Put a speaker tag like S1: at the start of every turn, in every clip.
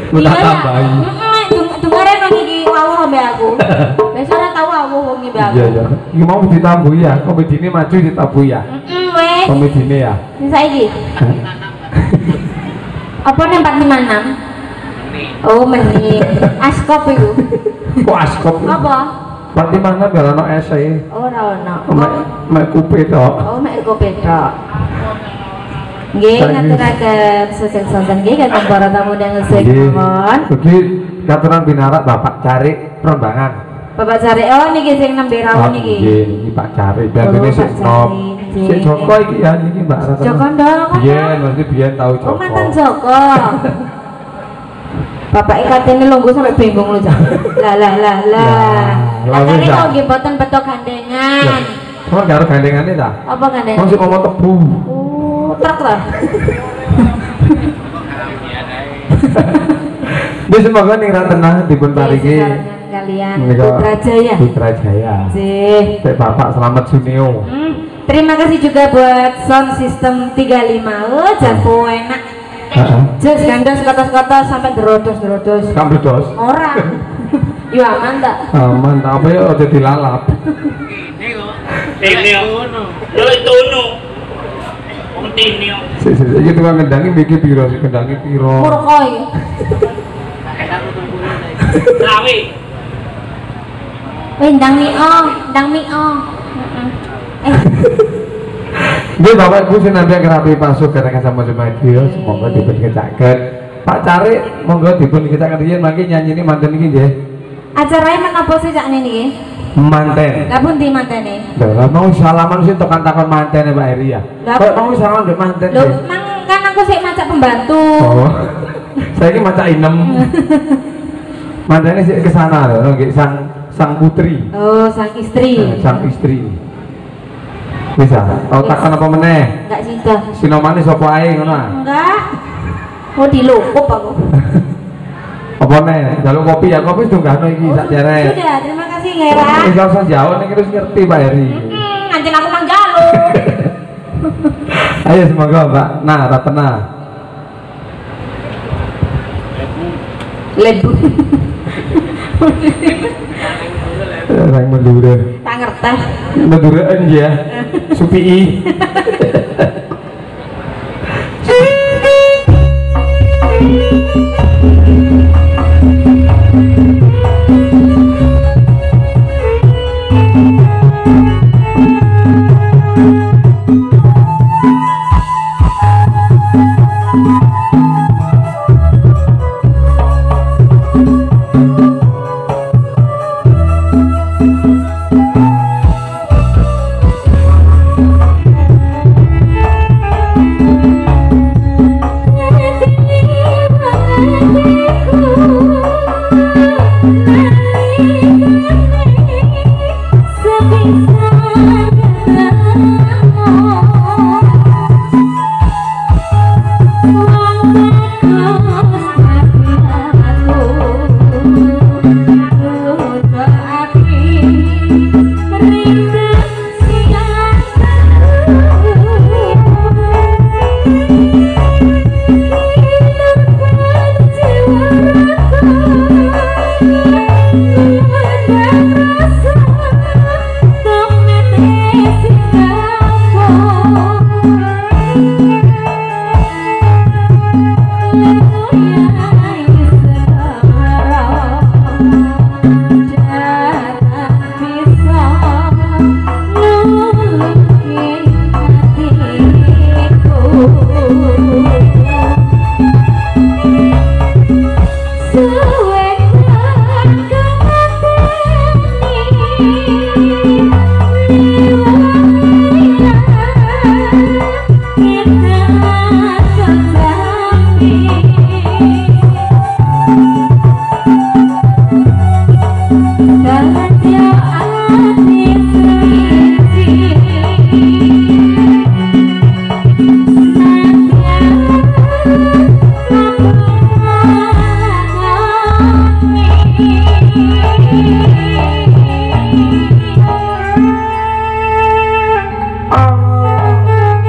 S1: Ku tak tambahi.
S2: Dengarin lagi iki wawuh ambek aku. Wis ora tau wawuh wong iki ambek aku.
S1: Iya ya. Iki mau ditambahi ya, komedine maju ditambahi ya.
S2: Wes.
S1: Komedine ya.
S2: Sing saiki. Apa nih 456? Oh menit. Askop itu.
S1: Kok askop?
S2: Apa?
S1: Pati mana biar ono ese.
S2: Ora ono.
S1: Mek kupe tok.
S2: Oh mek kopi tok. Nggih ngaturaken sesuk-sesuk nggih kagem para tamu dan ngesek mawon.
S1: Iki katuran binarak Bapak cari perembangan.
S2: Bapak cari oh niki sing nembe rawuh niki.
S1: Nggih, niki Pak cari. Biar dene sik nom. Sik Joko iki ya niki Mbak Ratna.
S2: Joko ndok.
S1: Biyen mesti biyen tau Joko.
S2: Oh mantan Joko. Bapak ikatene lungguh sampai bingung lho, Cak. Lah. Katane kok nggih boten beto gandengan.
S1: Kok gak ada gandengane ta?
S2: Apa gandengan?
S1: Masih ngomong tebu.
S2: Oh, truk lah.
S1: Dia semoga ning Ratna dipun pariki
S2: kalian Putra Jaya.
S1: Putra Jaya.
S2: Sih.
S1: Bapak selamat Junio.
S2: Terima kasih juga buat sound system 35. Oh, jago enak. Jas gandos kotos-kotos sampai derodos.
S1: Kamu dos?
S2: Ora. Yo aman tak?
S1: Aman, tapi aja dilalap.
S3: Ini ono. Yo itu ono. Wong tini.
S1: Iki tukang ngendangi mikir piro sih kendangi piro.
S2: Murko iki.
S3: Lawi.
S2: Ndang mio.
S1: Nggih Bapak Ibu sinambi kerapi pasuk kadang sama dia semoga dipun kecaken. Pak Cari monggo dipun kecaken yen mangke nyanyine manten iki nggih.
S2: Acarane menapa sih cak niki?
S1: Manten.
S2: Lah pundi mantene?
S1: Lah mau salaman sih tekan takon mantene Pak Eri ya. Kok mau salaman mbek manten.
S2: Lho, mang kan aku sik macak pembantu.
S1: Oh. Saiki macak inem. Mantene sik kesana lho nggih sang putri.
S2: Oh, sang istri.
S1: Sang istri. Bisa. Tau takon apa meneh?
S2: Enggak sida.
S1: Sinomane sapa ae ngono ah.
S2: Enggak. Oh dilukup aku.
S1: Apa nih? Jaluk kopi ya, kopi dunggahno iki sak jere.
S2: Sudah, terima kasih Ngera.
S1: Wis usah jauh ning terus ngerti Pak Heri.
S2: Anjen aku mang jaluk.
S1: Ayo semoga Mbak. Nah, Ratna.
S2: Lebu.
S1: Sang Madura.
S2: Tak ngerti.
S1: Maduraan ya. Supii.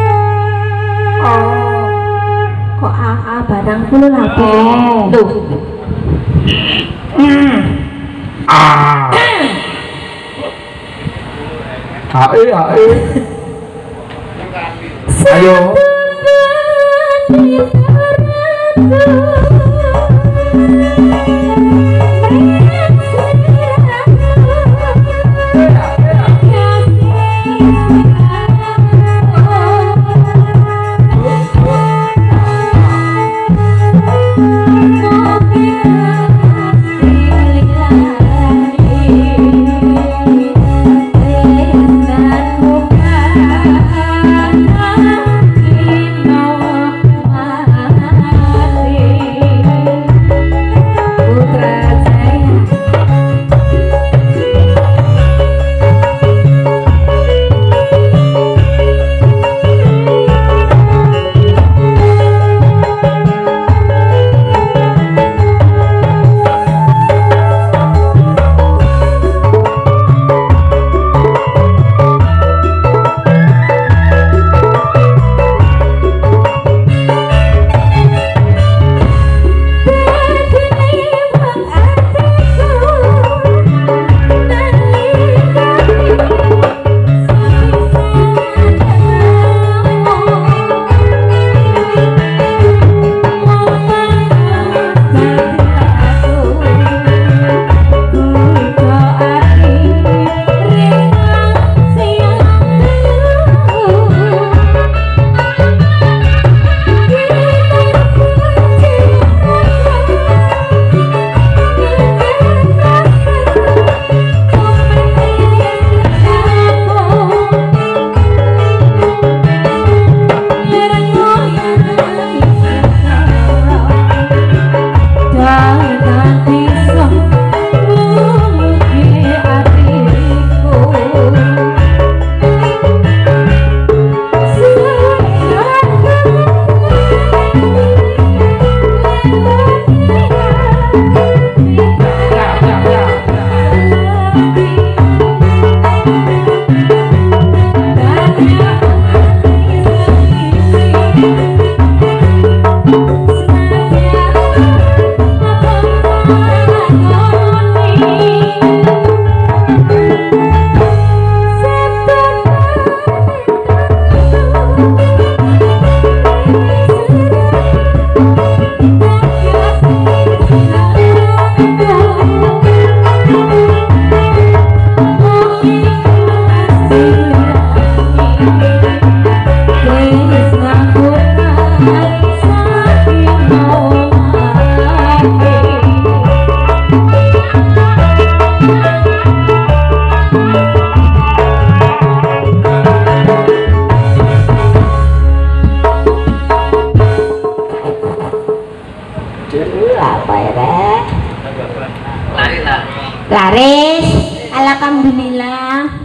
S2: Kok AA barang kulo lapo? Duh.
S1: Ah. Ae. Ayo.
S2: Laris, alhamdulillah.